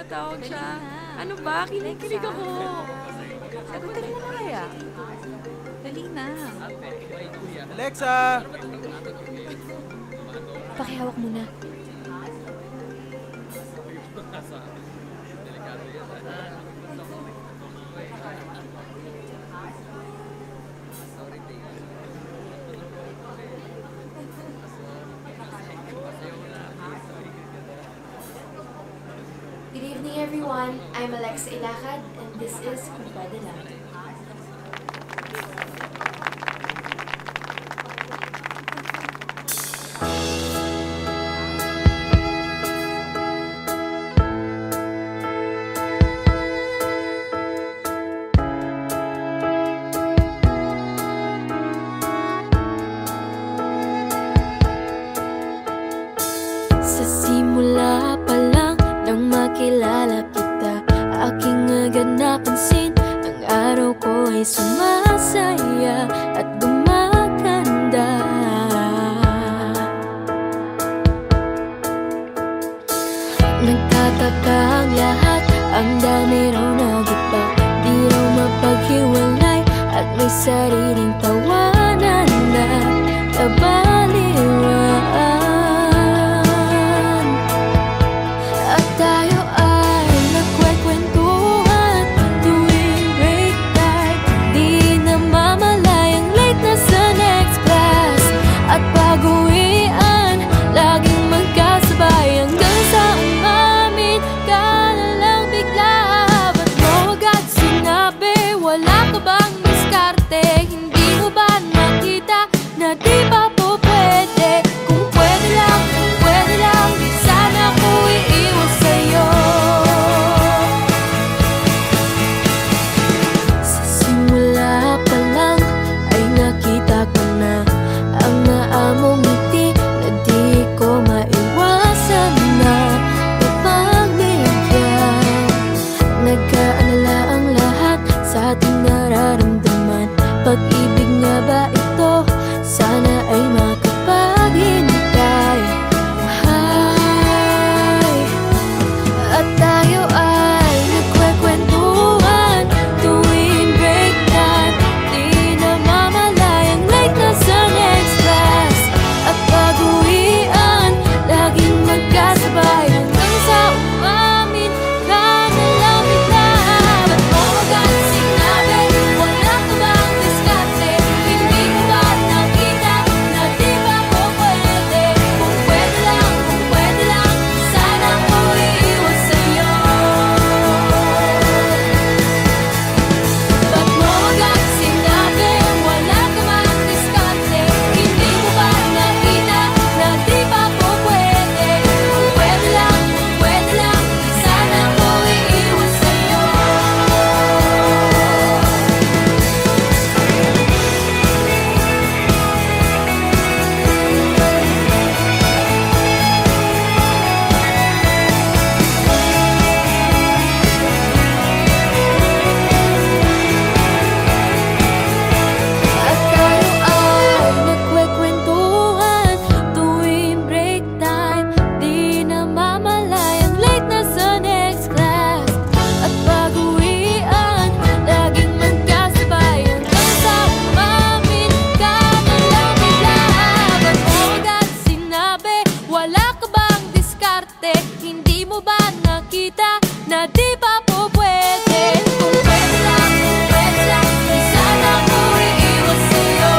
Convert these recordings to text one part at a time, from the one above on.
tawag siya. Ano ba? Kinikilig ako. Sagutin mo na kaya. Dali na. Alexa! Pakihawak mo na. Good evening, everyone. I'm Alexa Ilacad, and this is Kumpada Lang. Sa simula pa lang nang makilala kita, aking agad napansin ang araw ko ay sumasaya at gumaganda. Nagtataka ang lahat, ang dami raw nagiba, di raw mapaghiwalay at may sariling tawanan na kabaliwan. At tayo ay nagkwekwentuhan tuwing break time, di namamalayang late na sa next class. At pag-uwian, laging magkasabay hanggang sa umamin ka na lang bigla. Ba't mo agad sinabi, wala ka bang diskarte? Hindi mo ba nakita na di pa po pwede? Kung pwede lang, di sana ko iiwas sa'yo. Sa simula pa lang ay nakita ko na ang naamong ngiti na di ko maiwasan na ipagbigyan. Nagkaalala ang lahat sa ating nararamdaman. Pag-ibig nga ba ito? Sana ay makapaghintay. At tayo ay nagkwekwentuhan tuwing break time, di namamalayang late na sa next class. At pag-uwian, laging magkasabay hanggang sa umamin ka na lang bigla. Ba't mo agad sinabi, wala ka bang diskarte? Hindi mo ba nakita na di ba po pwede? Kung pwede lang, sana ko iiwas sa'yo. Ba't mo agad sinabi, wala ka bang diskarte? Hindi mo ba nakita na di ba po pwede? Kung pwede lang, sana ko iiwas sa'yo. At tayo ay nagkwekwentuhan tuwing break time, di namamalayang late na sa next class. At pag-uwian, laging magkasabay hanggang sa umamin ka na lang bigla. Ba't mo agad sinabi, wala ka bang diskarte? Hindi mo ba nakita na di ba po pwede? Kung pwede lang, di sana ko iiwas sa'yo.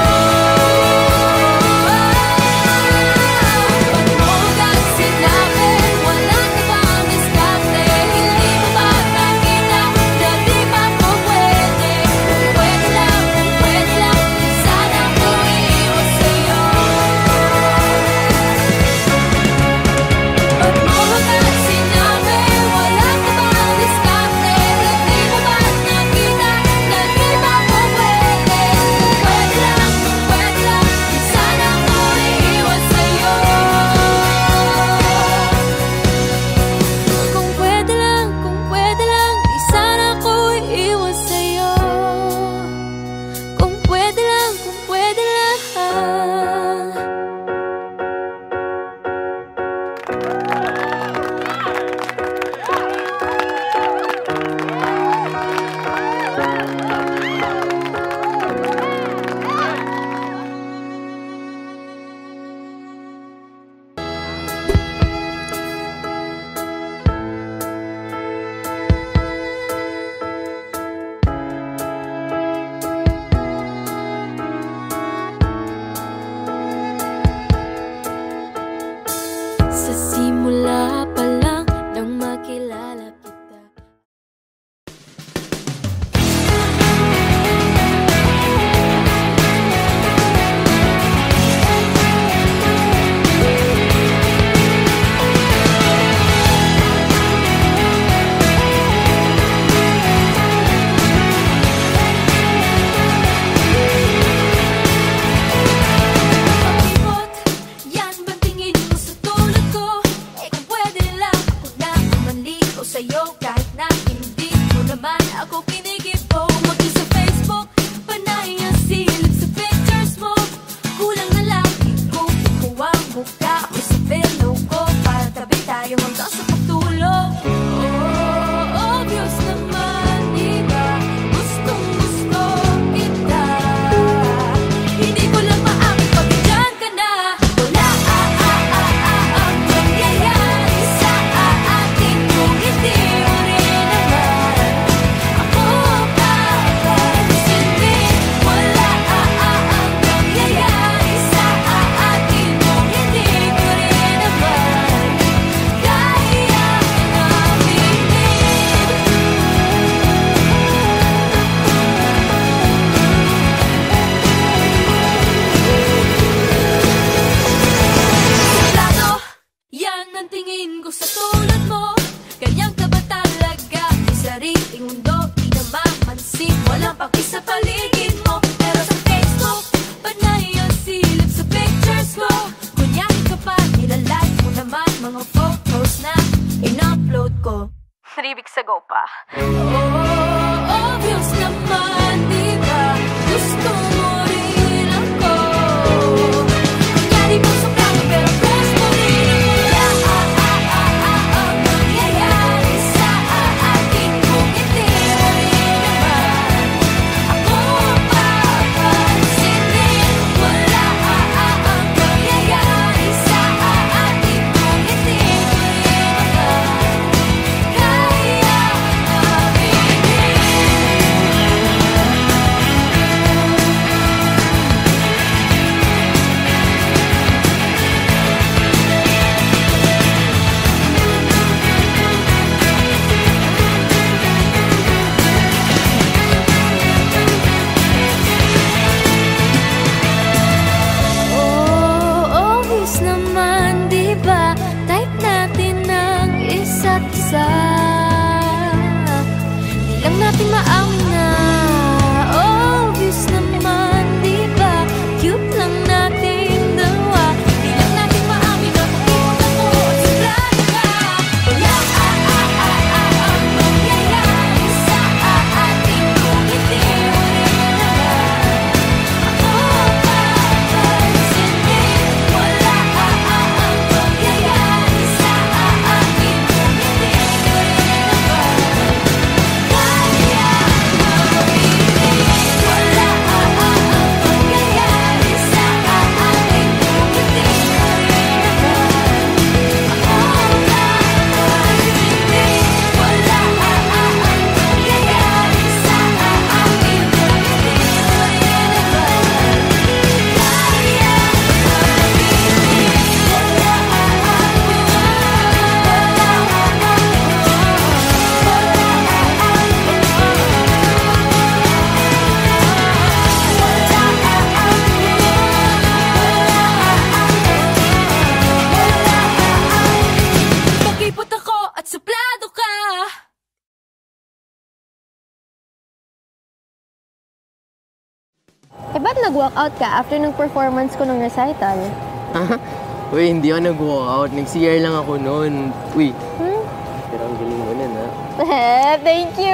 Ba't mo agad sinabi, wala ka bang diskarte? Hindi mo ba nakita na di ba po pwede? Kung pwede lang, di sana ko iiwas sa'yo. Ba't mo agad sinabi, wala ka bang diskarte? sa'yo kahit na hindi mo naman ako kinikibo. Mag-i sa Facebook, panay ang silip sa pictures mo. Kulang na lang ikaw, ikaw ang mukha ako sa pelo ko, para tabi tayo hanggang sa pagtulog. Oh, obvious naman, diba? Gustong gusto kita. Hindi ko lang maamin pag dyan ka na. Wala ang nangyayari sa atin kung hindi mo rin naman ako papansinin. Wala ang nangyayari sa atin kung hindi ko rin naman kaya naminin. Plano, yan ang tingin ko sa tulad mo. Ganyan ka ba talaga? May sariling mundo, di na mamansin. Walang paki sa paligid mo. Pero sa Facebook, panay ang silip sa pictures ko. Kunyan ka pa, nilalike mo naman mga photos na in-upload ko 3 weeks ago pa. Oh, obvious naman, diba? Gusto mo rin ako. Kunyari mo sa plano, pero crush mo rin ako. Ang nangyayari sa atin kung hindi mo rin naman ako papansinin. Wala ang nangyayari sa atin kung hindi mo rin naman kaya oh, obvious naman, diba? Type natin ng isa't isa. Di lang natin maamin na obvious naman, diba? Cute lang natin dalawa. Di lang natin maamin na pakipot ako at sigurado ka. Wala ang mangyayari sa atin kung hindi mo rin naman ako papansinin. Wala ang mangyayari sa atin kung hindi mo rin naman kaya naminin. Wala ang mangyayari sa atin kung hindi mo rin naman ako papansinin. Wala ang mangyayari sa atin kung hindi mo rin naman kaya naminin. Wala ang mangyayari sa atin kung hindi mo rin naman ako papansinin. Wala ang mangyayari sa atin kung hindi mo rin naman kaya naminin. Pakipot ako at suplado ka. Eh, ba't nag-walkout ka after ng performance ko ng recital? Uy, hindi ako nag-walkout. Nag-CR lang ako noon. Uy, Hmm? pero ang galing mo nun, ha? Thank you!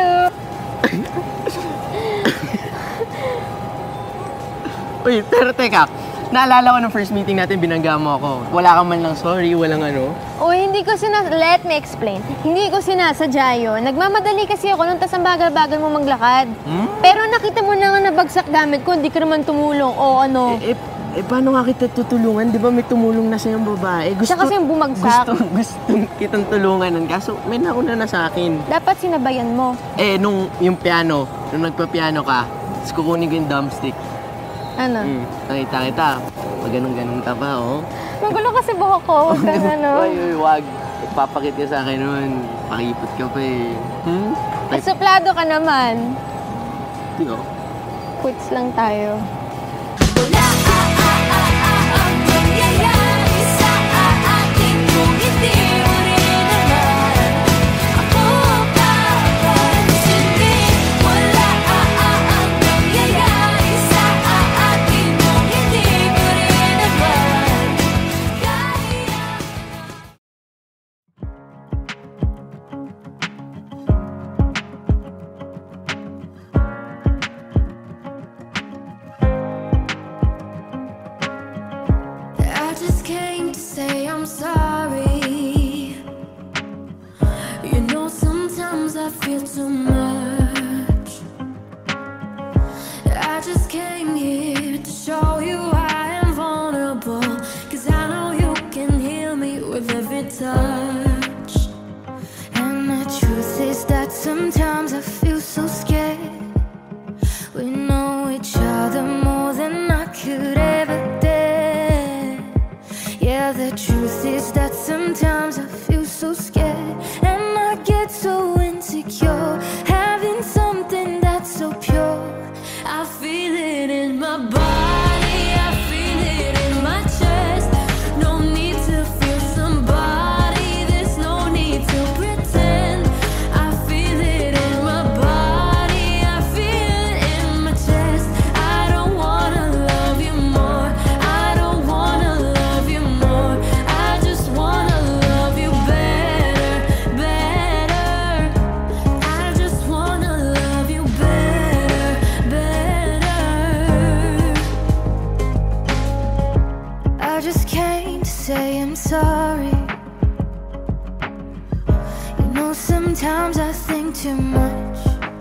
Uy, pero teka. Naalala ko ng first meeting natin, binangga mo ako. Wala ka man lang sorry, walang ano. Uy, hindi ko let me explain. Hindi ko sinasadya yun. Nagmamadali kasi ako nung tas ang bagal-bagal mo maglakad. Pero nakita mo na nga nabagsak gamit ko, hindi ka naman tumulong. O ano? Paano nga kita tutulungan? Di ba may tumulong na sa'yong babae? Siya kasi yung bumagsak. Gusto kitang tulungan nun. Kaso may nauna na sa akin. Dapat sinabayan mo. Nung yung piano, nung nagpa-piano ka, tapos kukunin ko yung drumstick. Ano? Nakita kita. Pag ganun-ganun ka pa, oh. Magulo kasi buhok ko. Huwag kang ano. Uy, wag. Ipapakit ka sa akin nun. Pakipot ka pa eh. Suplado ka naman. Di oh. Quits lang tayo. Wala ang mangyayari sa atin kung hindi mo rin naman ako papansinin. Wala ang mangyayari sa atin kung hindi mo rin naman kaya I feel too much. I just came here to show you I am vulnerable, 'cause I know you can heal me with every touch. And the truth is that sometimes I feel so scared. We know each other more than I could ever dare. Yeah, the truth is that sometimes I feel so scared, and I get so insecure, having something that's so pure. I feel it in my body, I feel it in my chest. No need to feel somebody, there's no need to pretend. I feel it in my body, I feel it in my chest. I don't wanna love you more, I don't wanna love you more. I just wanna love you better, better. I just wanna love you better, better. I just came to say I'm sorry. You know, sometimes I think too much.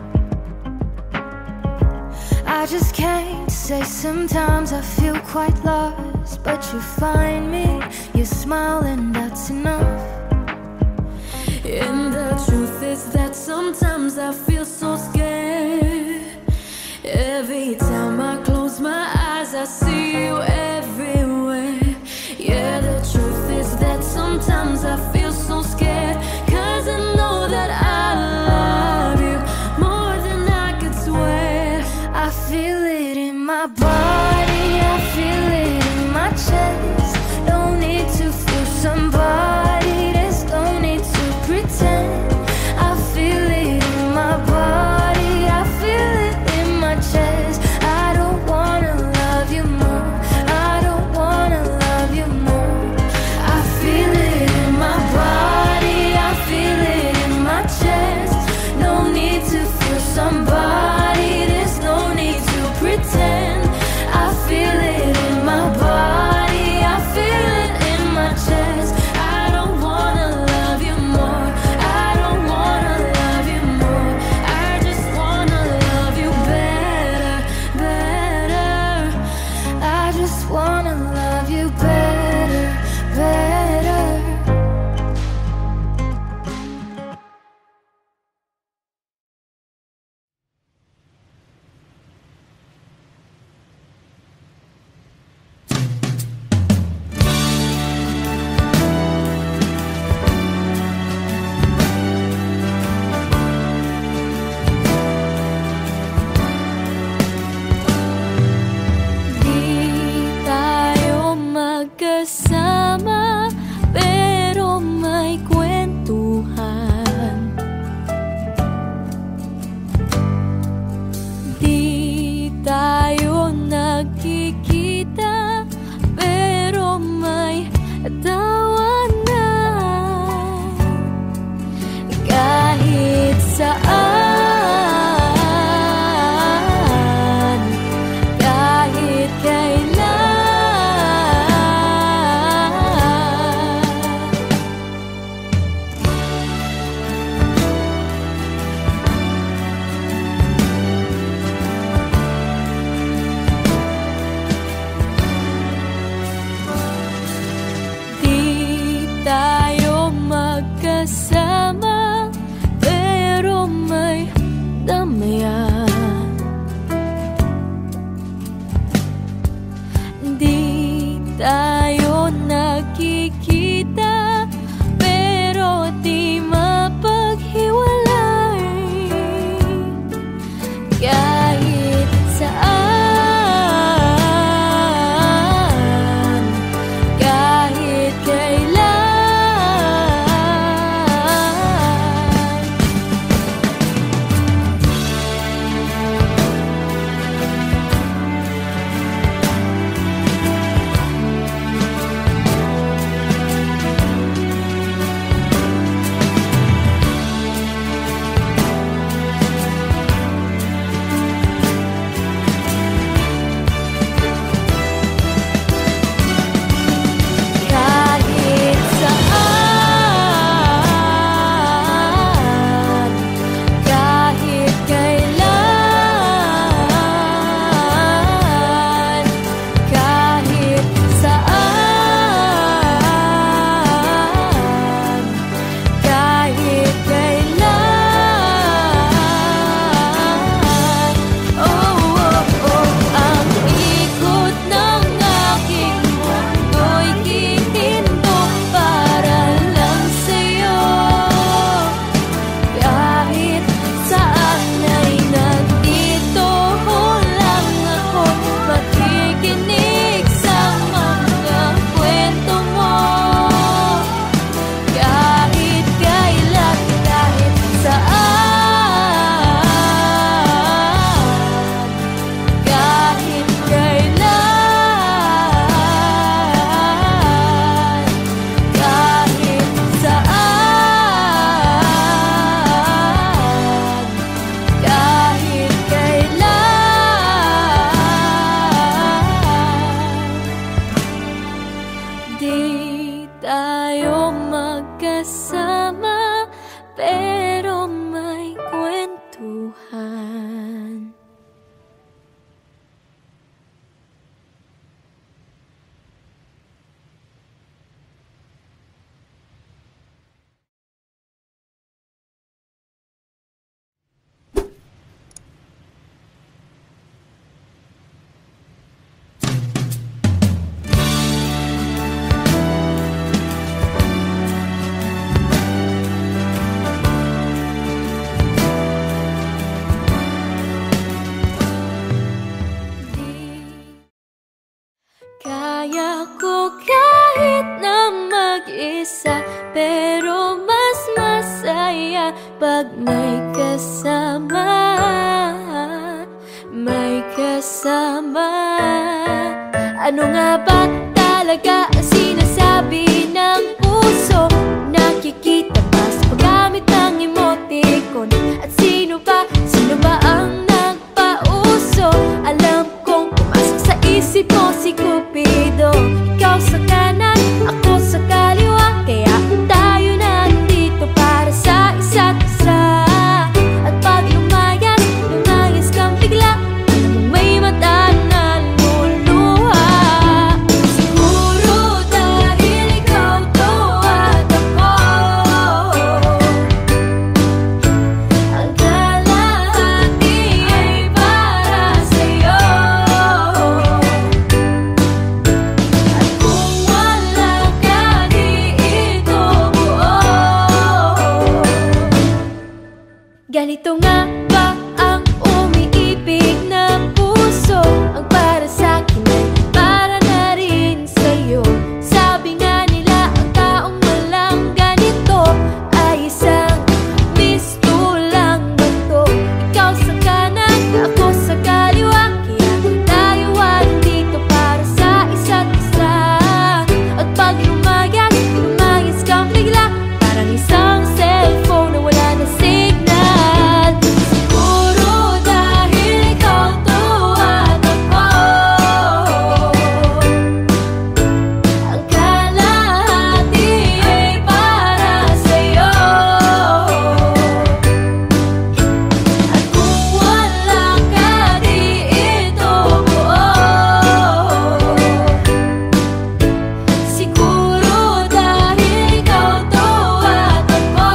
I just came to say sometimes I feel quite lost, but you find me, you smile, and that's enough. And the truth is that sometimes I feel so scared. Every time I close my eyes, I see you everywhere. Yeah, the truth is that sometimes I feel so scared, 'cause I know that I love you more than I could swear. I feel it in my body, I feel it in my chest. No need to feel somebody, there's no need to pretend. I feel it in my body, I feel it in my chest. I don't wanna love you more, I don't wanna love you more. I feel it in my body, I feel it in my chest. No need to feel somebody, there's no need to pretend. I feel it in my body, I feel it in my chest. I don't wanna love you more, I don't wanna love you more. I just wanna love you better, better. I just wanna love you better, better. Di tayo magkasama, pero may kwentuhan. Di tayo nagkikita, pero may tawanan. Kahit saan, kahit kailan. Di tayo magkasama, pero may pag may kasama, may kasama. Ano nga ba talaga ang sinasabi ng puso? Nakikita ba sa paggamit ng emoticon? At sino ba ang nagpauso? Alam kong pumasok sa isip mo si Cupido. Ikaw sa kanan, ako sa kaliwa, kaya tayo nandito para sa isa't isa. At pag lumayas kang bigla, alam mong may mata na luluha. Siguro dahil ikaw to at ako, ang kalahati ay para sa'yo. At kung wala ka, di ito buo. Ganito nga ba ang umiibig ng puso? Ang para sa'kin ay para na rin sa'yo. Sabi nga nila ang taong walang ganito ay isang mistulang bato. Ikaw sa kanan, ako sa kaliwa, kaya tayo ay dito para sa isa't isa. At pag lumayas kang bigla, parang isang cellphone na wala na signal. Siguro dahil ikaw to at ako, ang kalahati ay para sa'yo. At kung wala ka, di ito buo. Siguro dahil ikaw to at ako.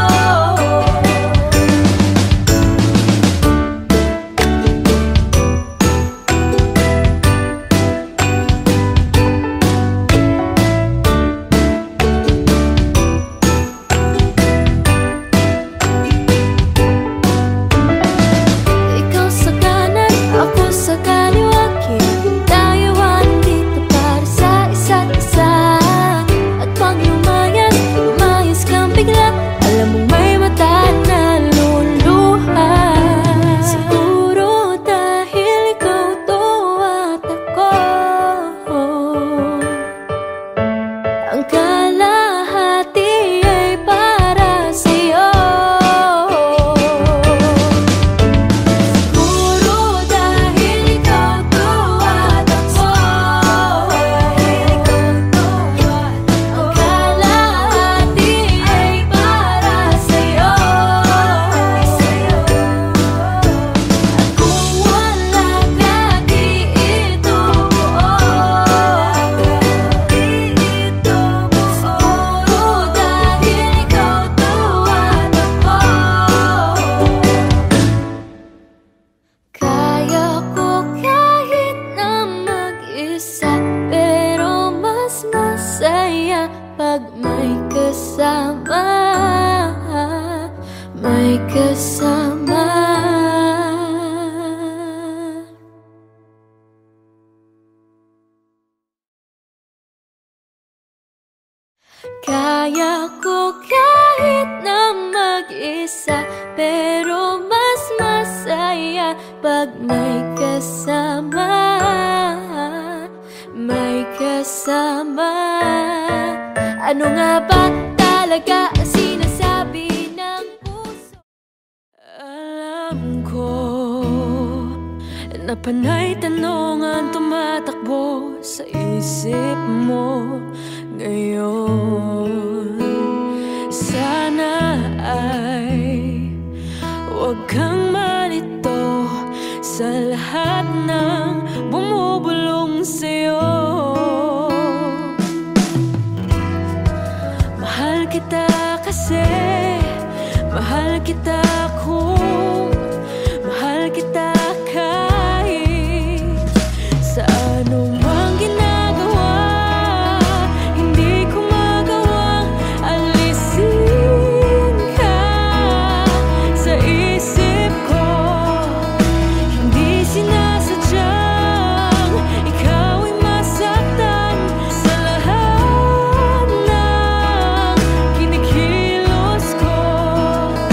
Ikaw sa kanan, ako sa kaliwa, kaya tayo ay dito para sa isa't isa. At pag lumayas kang bigla, alam mong may mata na luluha. Siguro dahil ikaw to at ako, ang kalahati ay para sa'yo. Siguro dahil ikaw to at ako, ang kalahati ay para sa'yo. At kung wala ka, di ito buo. Siguro dahil ikaw to at ako, kaya ko kahit na mag-isa, pero mas masaya pag may kasama, may kasama. Kaya ko kahit na mag-isa, pero mas masaya pag may kasama, may kasama. Ano nga ba talaga ang sinasabi ng puso? Alam ko na panay tanong ang tumatakbo sa isip mo ngayon. Sana ay huwag kang malito sa lahat ng bumubulong sa'yo. Mahal kita kasi, mahal kita kung mahal kita kahit sa anumang ginagawa. Hindi ko magawang alisin ka sa isip ko. Hindi sinasadyang ikaw ay masaktan sa lahat ng kinikilos ko.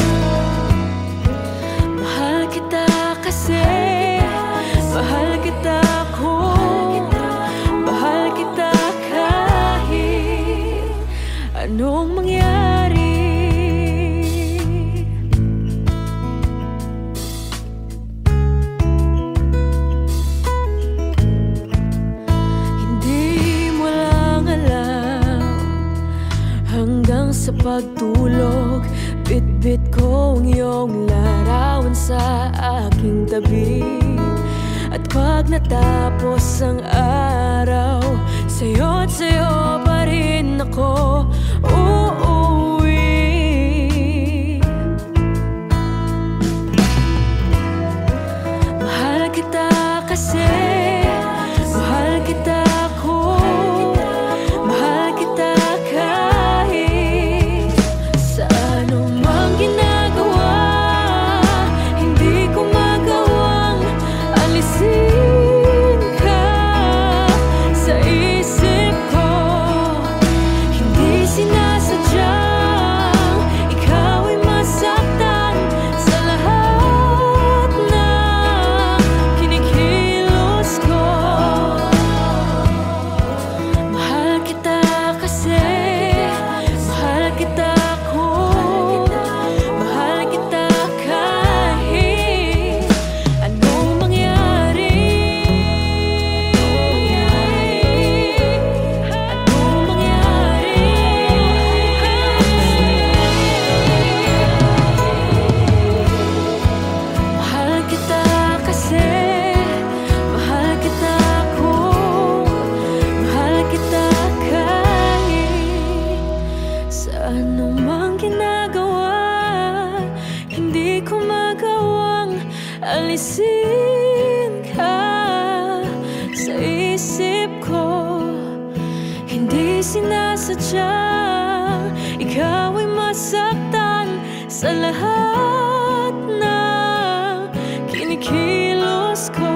Bitbit ko ang iyong larawan sa aking tabi. At pag natapos ang araw, sa'yo't sa'yo pa rin ako uuwi. Mahal kita kasi, mahal kita ako, mahal kita kahit sa anumang ginagawa. Hindi ko magawang alisin ka sa isip ko. Hindi sinasadyang ikaw ay masaktan sa lahat ng kinikilos ko. Mahal kita kasi, mahal kita ako, mahal kita kahit anong mangyari. Anong mangyari. Mahal kita kasi, mahal kita ako, mahal kita kahit sa anumang ginagawa. Hindi ko magawang alisin ka sa isip ko. Hindi sinasadyang ikaw ay masaktan sa lahat ng kinikilos ko.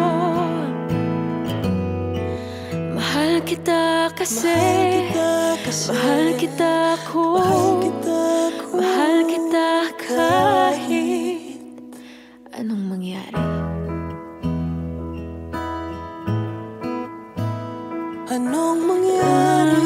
Mahal kita kasi, mahal kita ako, mahal kita kahit anong mangyari. Anong mangyari?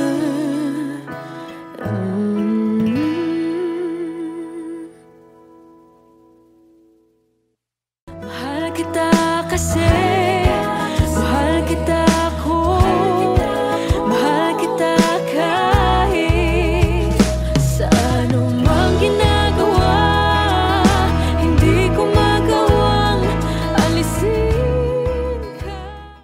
Mahal kita kasi, mahal kita ako, mahal kita kahit sa anumang ginagawa. Hindi ko magawang alisin ka.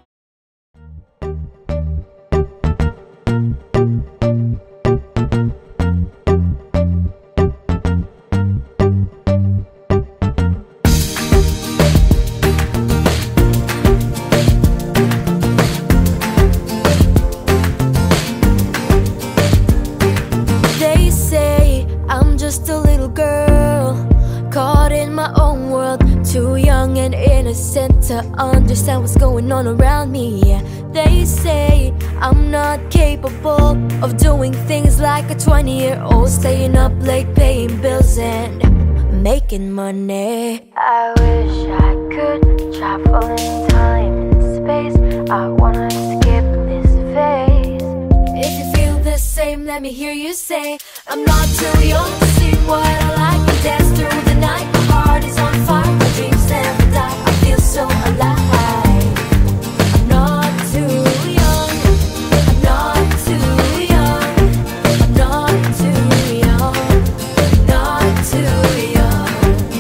They say I'm just a little girl caught in my own world, too young and innocent to understand what's going on around me. Yeah, they say I'm not capable of doing things like a 20-year-old, staying up late paying bills and making money. I wish I could travel in time and space. I wanna skip this phase. If you feel the same, let me hear you say I'm not too young to sing what I like and dance through the night. My heart is on fire, my dreams never die. I feel so alive. I'm not too young, I'm not too young, I'm not too young, not too young.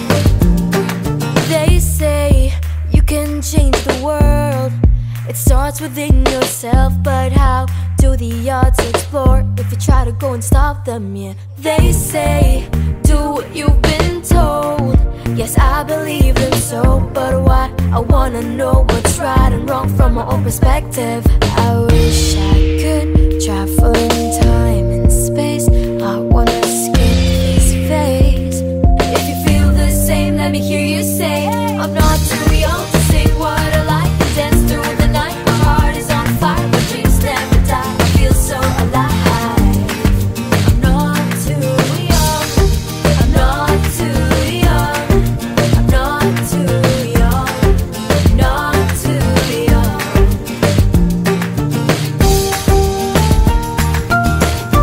They say you can change the world, it starts within yourself, but how do the odds explore if you try to go and stop them? Yeah, they say do what you've been told. Yes, I believe them so, but why? I wanna know what's right and wrong from my own perspective. I wish I could travel in time and space. I wanna skip this phase. If you feel the same, let me hear you say I'm not too young to sing what I like and dance through the night. My heart is on fire, my dreams never die. I feel so alive. I'm not too young, I'm not too young, I'm not too young, not too young.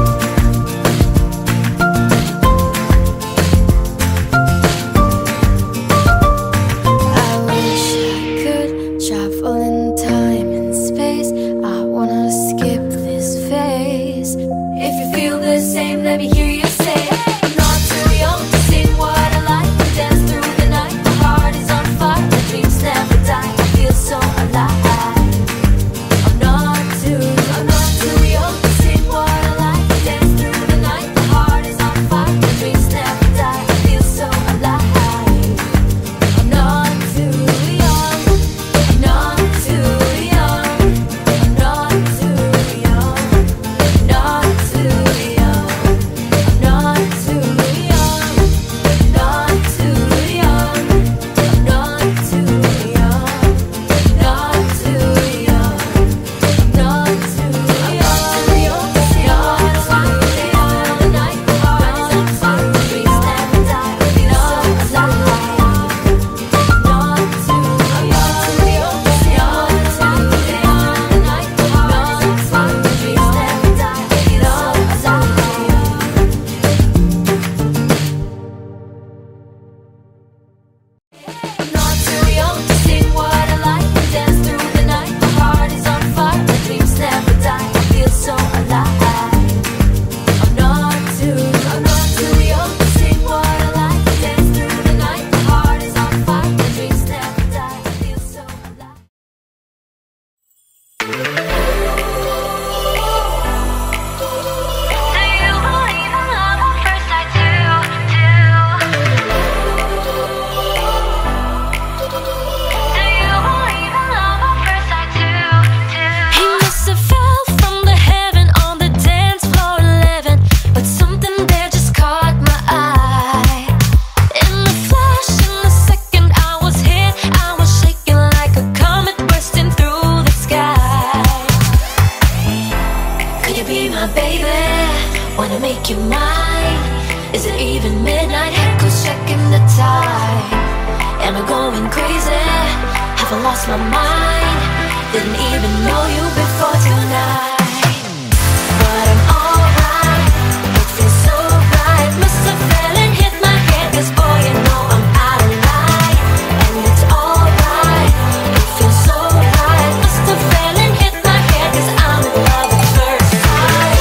Have I lost my mind? Didn't even know you before tonight. But I'm alright, it feels so right. Must have fell and hit my head, 'cause boy, you know I'm out of line. And it's alright, it feels so right. Must have fell and hit my head, 'cause I'm in love at first sight.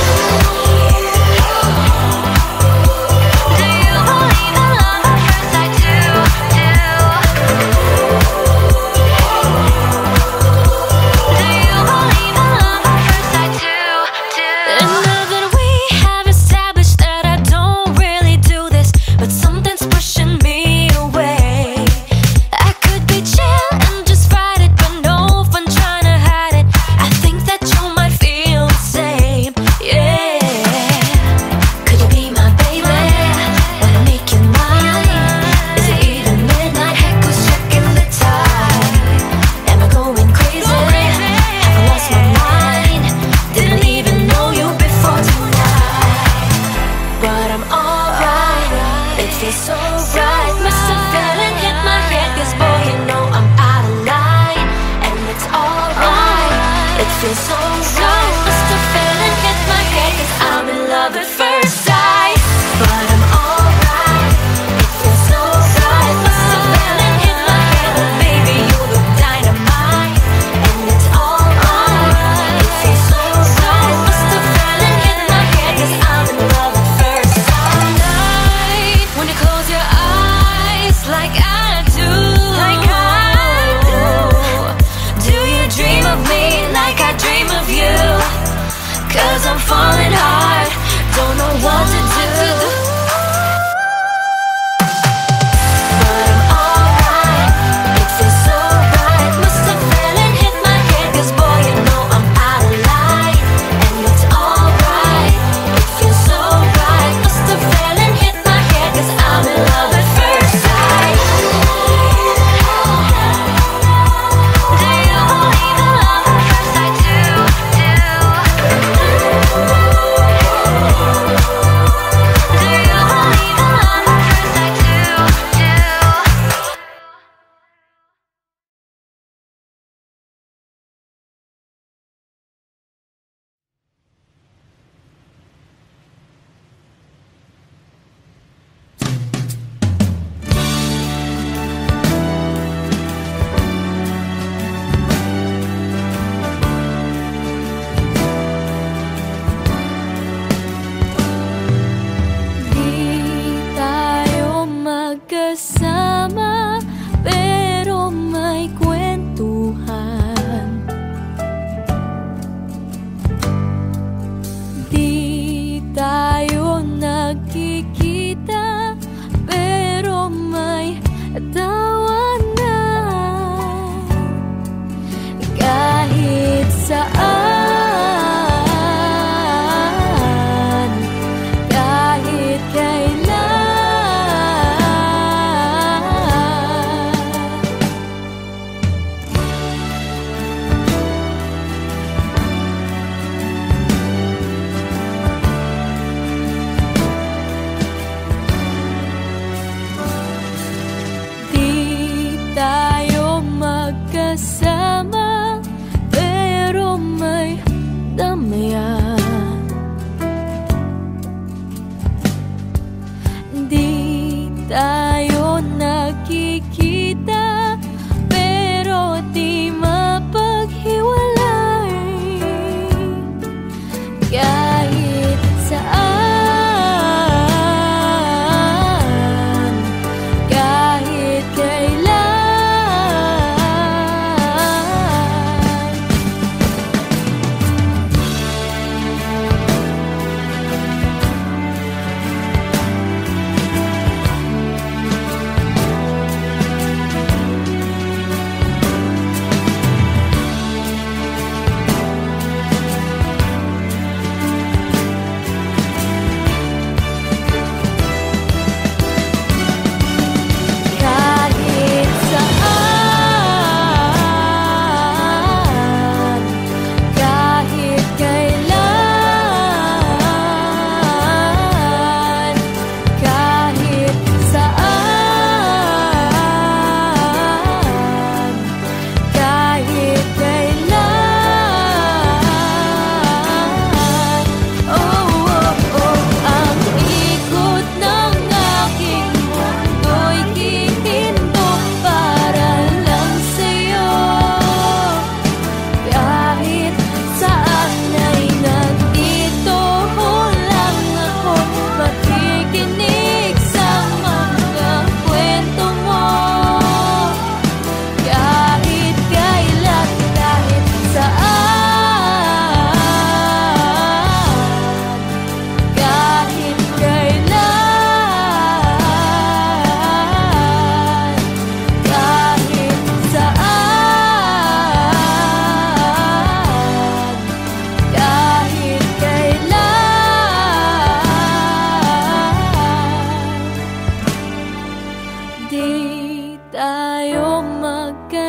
Do you believe in love at first sight too? Do you believe in love at first sight too? And now that we have established that I don't really do this, but something's pushing me away. I could be chill and just fight it, but no fun trying to hide it. I think that you might feel the same, yeah. Could you be my baby? Wanna make you mine? Is it even midnight? Heck, who's checking the time? Am I going crazy? Have I lost my mind? Didn't even know you before tonight. But I'm alright, it feels so right. Must have fell and hit my head, 'cause boy, you know I'm out of line. And it's alright, it feels so right. Must have fell and hit my head, 'cause I'm in love at first sight. But I'm alright, it feels so right. Must have fell and hit my head, but baby, you look dynamite. And it's alright, it feels so right. Must have fell and hit my head, 'cause I'm in love at first sight. Night, when you close your eyes like I do, do you dream of me like I dream of you? 'Cause I'm falling hard, don't know what to do. But I'm alright, it feels so right. Must have fell and hit my head, 'cause boy, you know I'm out of line. And it's alright, it feels so right. Must have fell and hit my head, 'cause I'm in love at first sight. Do you believe in love at first sight too? Do you believe in love at first sight too? Di tayo magkasama, pero may kwentuhan. Di tayo nagkikita, pero may tawanan. Kahit saan, kahit kailan,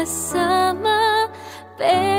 kasama. Pero